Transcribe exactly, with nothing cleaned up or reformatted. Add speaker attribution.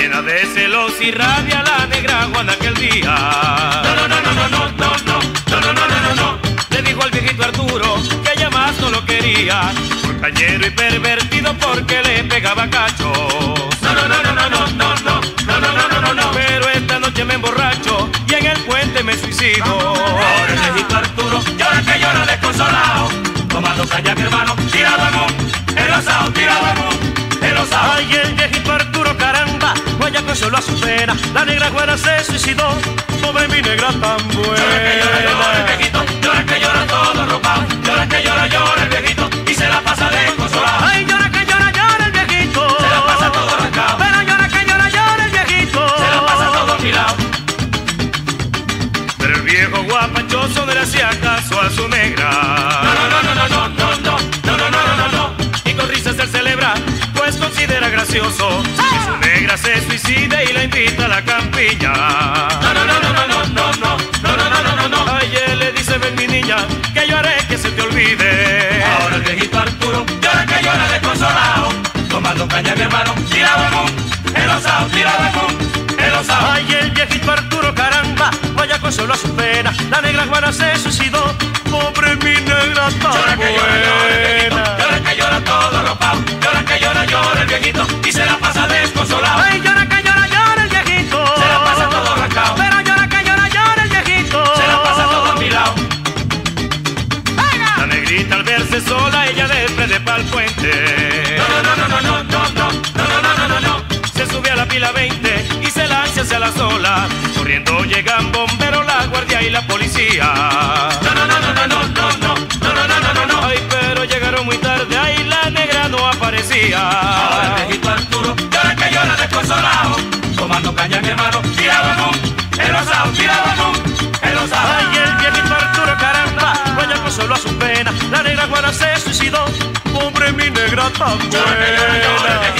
Speaker 1: Llena de celos y rabia la negra Juana aquel día.
Speaker 2: No, no, no, no, no, no, no, no, no, no, no, no, no, no.
Speaker 1: Le dijo al viejito Arturo que ella más no lo quería, por cañero y pervertido porque le pegaba cachos.
Speaker 2: No, no, no, no, no, no, no, no, no, no, no, no, no.
Speaker 1: Pero esta noche me emborracho y en el puente me suicido.
Speaker 2: Ahora el viejito Arturo llora que llora desconsolado, tomando caña mi hermano, tirado en un, enlazado, tirado en un, enlazado.
Speaker 1: Ay, el viejito Arturo, caramba, vaya consoló a su pena, la negra Juana se suicidó, pobre mi negra tan buena.
Speaker 2: Llora que llora, llora el viejito, llora que llora todo arropado, llora que llora, llora el viejito y se la pasa desconsolado.
Speaker 1: Ay, llora que llora, llora el viejito,
Speaker 2: se la pasa todo arrancado,
Speaker 1: pero llora que llora, llora el viejito,
Speaker 2: se la pasa todo afilado.
Speaker 1: Pero el viejo guapachoso no le hacía caso a su negra.
Speaker 2: No, no, no, no, no, no, no, no, no, no, no, no, no.
Speaker 1: Y con risas él celebra, pues considera gracioso que su negra se suicide y la invita a la campilla.
Speaker 2: No, no, no, no, no, no, no, no, no, no, no, no, no.
Speaker 1: Ay, él le dice, ven mi niña, que yo haré que se te olvide.
Speaker 2: Ahora el viejito Arturo llora que llora desconsolado, tomando caña mi hermano, tirado en un, enlazado, tirado en un, enlazado.
Speaker 1: Ay, el viejito Arturo, caramba, vaya consuelo a su pena, la negra Juana se suicidó, pobre mi negra tan
Speaker 2: Llora que llora, llora el viejito,
Speaker 1: buena.
Speaker 2: llora que llora todo arropado, llora que llora, llora el viejito y se la pasa desconsolado.
Speaker 1: Ay, llora que llora, llora el viejito,
Speaker 2: se la pasa todo arrancado,
Speaker 1: pero llora que llora, llora el viejito,
Speaker 2: se la pasa todo a mi lado.
Speaker 1: La negrita al verse sola, ella de frente pa'l puente.
Speaker 2: No, no, no, no, no, no, no, no, no, no, no, no, no.
Speaker 1: Se sube a la pila veinte y se lanza hacia la sola. Corriendo llegan bomberos, la guardia y la policía.
Speaker 2: No, no, no, no, no, no, no, no, no, no, no, no, no.
Speaker 1: Ay, pero llegaron muy tarde, ahí la negra no aparecía.
Speaker 2: Ahora el viejito Arturo llora que llora desconsolado, tomando caña mi hermano, tirado en un, enlazado, tirado en un, enlazado.
Speaker 1: Ay, el viejito Arturo, caramba, vaya consuelo a su pena, la negra Juana se suicidó, pobre mi negra tan
Speaker 2: Llora que llora, llora el
Speaker 1: buena.
Speaker 2: viejito